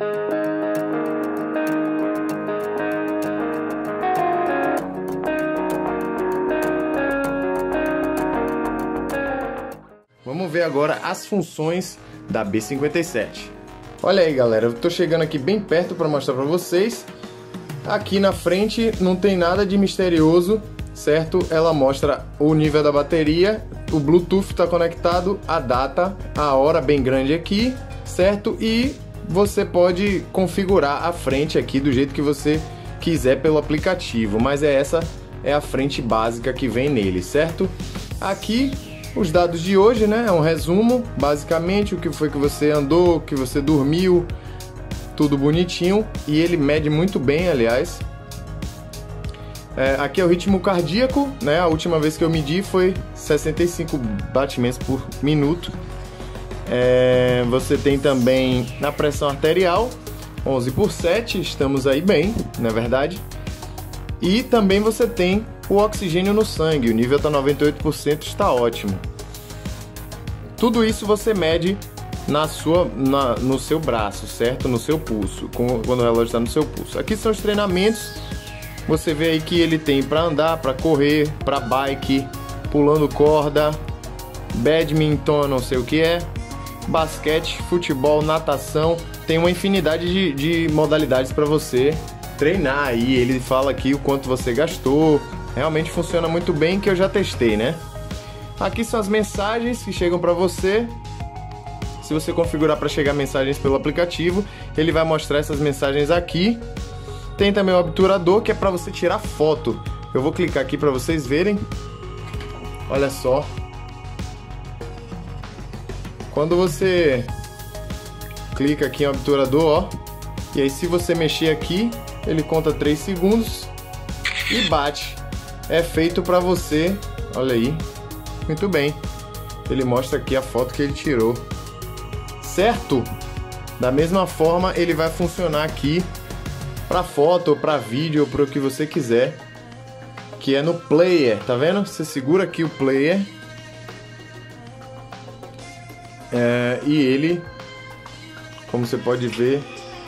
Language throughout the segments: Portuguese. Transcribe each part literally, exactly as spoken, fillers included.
Vamos ver agora as funções da B cinquenta e sete. Olha aí, galera, eu tô chegando aqui bem perto para mostrar para vocês. Aqui na frente não tem nada de misterioso, certo? Ela mostra o nível da bateria, o Bluetooth está conectado, a data, a hora bem grande aqui, certo? E você pode configurar a frente aqui do jeito que você quiser pelo aplicativo, mas é essa é a frente básica que vem nele, certo? Aqui os dados de hoje, né? É um resumo, basicamente, o que foi que você andou, o que você dormiu, tudo bonitinho. E ele mede muito bem, aliás. É, aqui é o ritmo cardíaco, né? A última vez que eu medi foi sessenta e cinco batimentos por minuto. É, você tem também na pressão arterial, onze por sete, estamos aí bem, na verdade. E também você tem o oxigênio no sangue, o nível está noventa e oito por cento, está ótimo. Tudo isso você mede na sua, na, no seu braço, certo? No seu pulso, com, quando o relógio está no seu pulso. Aqui são os treinamentos, você vê aí que ele tem para andar, para correr, para bike, pulando corda, badminton, não sei o que é, basquete, futebol, natação, tem uma infinidade de, de modalidades para você treinar aí. Ele fala aqui o quanto você gastou, realmente funciona muito bem, que eu já testei, né? Aqui são as mensagens que chegam para você. Se você configurar para chegar mensagens pelo aplicativo, ele vai mostrar essas mensagens aqui. Tem também o obturador, que é para você tirar foto. Eu vou clicar aqui para vocês verem. Olha só. Quando você clica aqui em obturador, ó, e aí se você mexer aqui, ele conta três segundos e bate. É feito para você, olha aí, muito bem. Ele mostra aqui a foto que ele tirou, certo? Da mesma forma, ele vai funcionar aqui para foto, para vídeo, ou para o que você quiser, que é no player, tá vendo? Você segura aqui o player é, e ele, como você pode ver,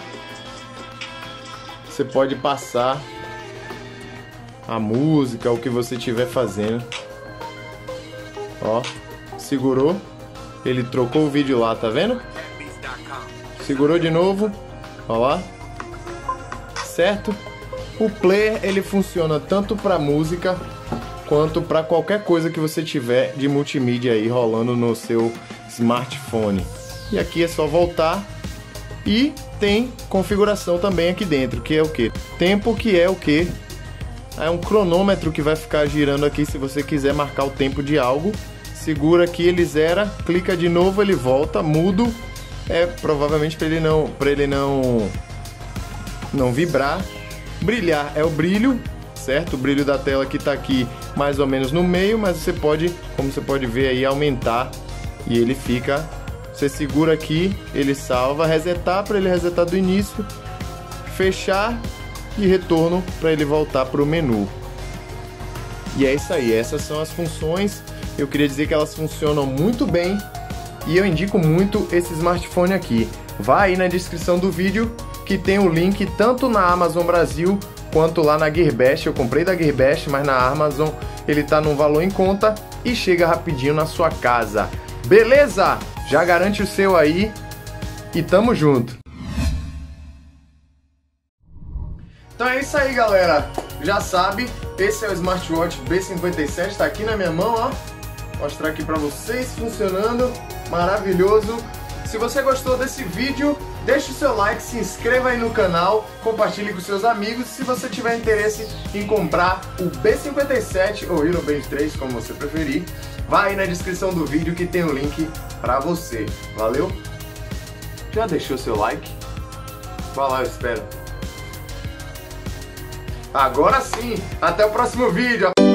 você pode passar a música, o que você estiver fazendo. Ó, segurou, ele trocou o vídeo lá, tá vendo? Segurou de novo, ó lá, certo? O player, ele funciona tanto para música quanto para qualquer coisa que você tiver de multimídia aí rolando no seu smartphone. E aqui é só voltar e tem configuração também aqui dentro, que é o que? Tempo, que é o que? É um cronômetro que vai ficar girando aqui se você quiser marcar o tempo de algo. Segura aqui, ele zera, clica de novo, ele volta, mudo. É provavelmente para ele não, para ele não, não vibrar. Brilhar é o brilho, certo? O brilho da tela que está aqui mais ou menos no meio, mas você pode, como você pode ver aí, aumentar e ele fica. Você segura aqui, ele salva, resetar para ele resetar do início, fechar e retorno para ele voltar para o menu. E é isso aí, essas são as funções. Eu queria dizer que elas funcionam muito bem e eu indico muito esse smartphone aqui. Vai aí na descrição do vídeo que tem o link tanto na Amazon Brasil quanto lá na Gearbest. Eu comprei da Gearbest, mas na Amazon ele tá num valor em conta e chega rapidinho na sua casa. Beleza? Já garante o seu aí e tamo junto. Então é isso aí, galera. Já sabe, esse é o smartwatch B cinquenta e sete, tá aqui na minha mão, ó. Vou mostrar aqui pra vocês funcionando, maravilhoso. Se você gostou desse vídeo, deixe o seu like, se inscreva aí no canal, compartilhe com seus amigos. Se você tiver interesse em comprar o B cinquenta e sete ou Hero Band três, como você preferir, vai aí na descrição do vídeo que tem o link pra você. Valeu? Já deixou seu like? Vai lá, eu espero. Agora sim, até o próximo vídeo.